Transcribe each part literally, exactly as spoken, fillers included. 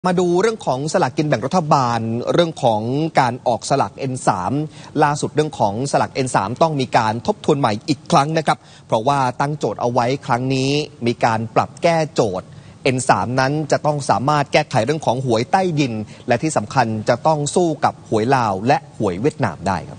มาดูเรื่องของสลากกินแบ่งรัฐบาลเรื่องของการออกสลาก เอ็น สาม ล่าสุดเรื่องของสลาก เอ็น สาม ต้องมีการทบทวนใหม่อีกครั้งนะครับเพราะว่าตั้งโจทย์เอาไว้ครั้งนี้มีการปรับแก้โจทย์ เอ็น สาม นั้นจะต้องสามารถแก้ไขเรื่องของหวยใต้ดินและที่สำคัญจะต้องสู้กับหวยลาวและหวยเวียดนามได้ครับ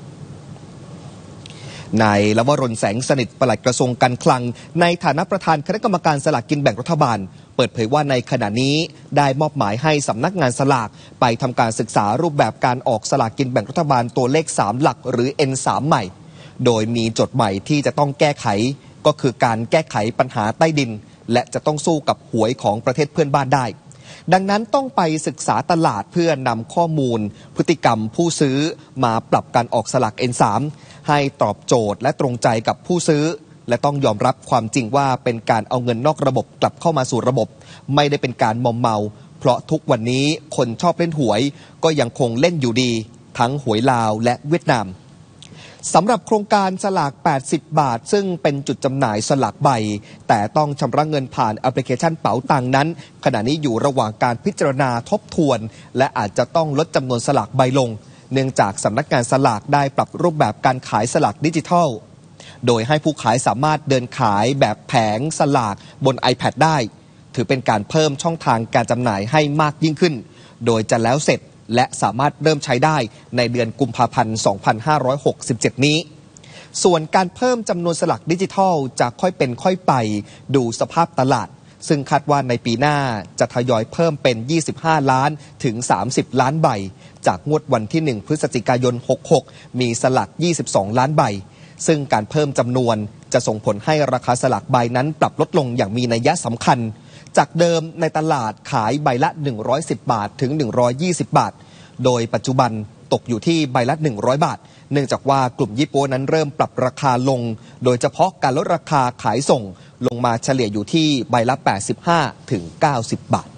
นายลวรนต์แสงสนิทปลัดกระทรวงการคลังในฐานะประธานคณะกรรมการสลากกินแบ่งรัฐบาลเปิดเผยว่าในขณะนี้ได้มอบหมายให้สำนักงานสลากไปทำการศึกษารูปแบบการออกสลากกินแบ่งรัฐบาลตัวเลขสามหลักหรือ เอ็น สาม ใหม่โดยมีโจทย์ใหม่ที่จะต้องแก้ไขก็คือการแก้ไขปัญหาใต้ดินและจะต้องสู้กับหวยของประเทศเพื่อนบ้านได้ดังนั้นต้องไปศึกษาตลาดเพื่อนำข้อมูลพฤติกรรมผู้ซื้อมาปรับการออกสลาก เอ็น สาม ให้ตอบโจทย์และตรงใจกับผู้ซื้อและต้องยอมรับความจริงว่าเป็นการเอาเงินนอกระบบกลับเข้ามาสู่ระบบไม่ได้เป็นการมอมเมาเพราะทุกวันนี้คนชอบเล่นหวยก็ยังคงเล่นอยู่ดีทั้งหวยลาวและเวียดนามสำหรับโครงการสลากแปดสิบบาทซึ่งเป็นจุดจำหน่ายสลากใบแต่ต้องชำระเงินผ่านแอปพลิเคชันเป๋าตังนั้นขณะนี้อยู่ระหว่างการพิจารณาทบทวนและอาจจะต้องลดจำนวนสลากใบลงเนื่องจากสำนักงานสลากได้ปรับรูปแบบการขายสลากดิจิทัลโดยให้ผู้ขายสามารถเดินขายแบบแผงสลากบน iPad ได้ถือเป็นการเพิ่มช่องทางการจำหน่ายให้มากยิ่งขึ้นโดยจะแล้วเสร็จและสามารถเริ่มใช้ได้ในเดือนกุมภาพันธ์ สองพันห้าร้อยหกสิบเจ็ด นี้ส่วนการเพิ่มจำนวนสลากดิจิทัลจะค่อยเป็นค่อยไปดูสภาพตลาดซึ่งคาดว่าในปีหน้าจะทยอยเพิ่มเป็นยี่สิบห้าล้านถึงสามสิบล้านใบจากงวดวันที่หนึ่งพฤศจิกายนหกสิบหกมีสลากยี่สิบสองล้านใบซึ่งการเพิ่มจำนวนจะส่งผลให้ราคาสลากใบนั้นปรับลดลงอย่างมีนัยสำคัญจากเดิมในตลาดขายใบละหนึ่งร้อยสิบบาทถึงหนึ่งร้อยยี่สิบบาทโดยปัจจุบันตกอยู่ที่ใบละหนึ่งร้อยบาทเนื่องจากว่ากลุ่มยี่ปั๊วนั้นเริ่มปรับราคาลงโดยเฉพาะการลดราคาขายส่งลงมาเฉลี่ยอยู่ที่ใบละแปดสิบห้าถึงเก้าสิบบาท